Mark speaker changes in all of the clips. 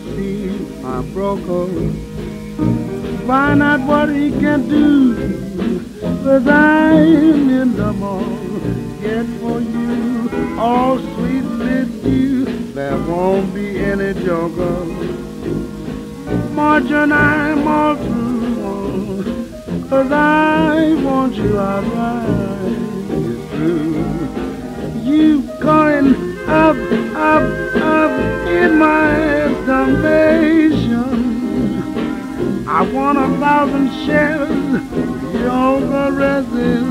Speaker 1: see I'm broken. Find out what he can do, 'cause I'm in the market for you. Oh, sweet little, there won't be any joker. Margin, I'm all through, 'cause I want you outright. It's true. You going up, up, up in my estimation. I want 1,000 shares, you're the resin.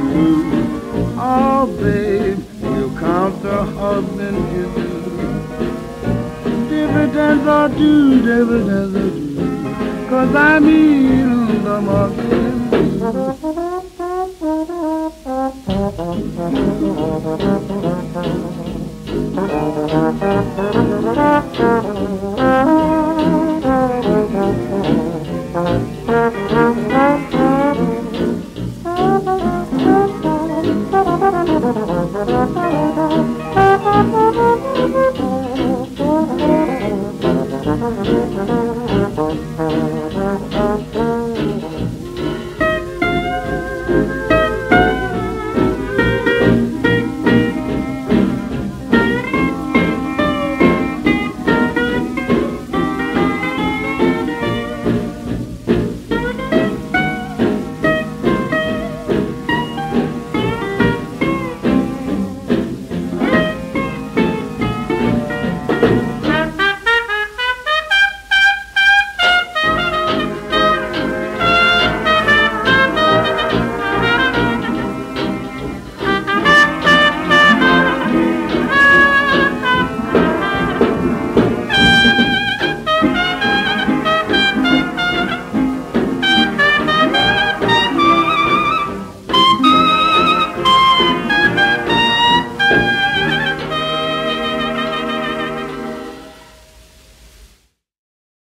Speaker 1: Oh, babe, you count the husband given. Dividends are due, dividends are due, 'cause I'm in the market.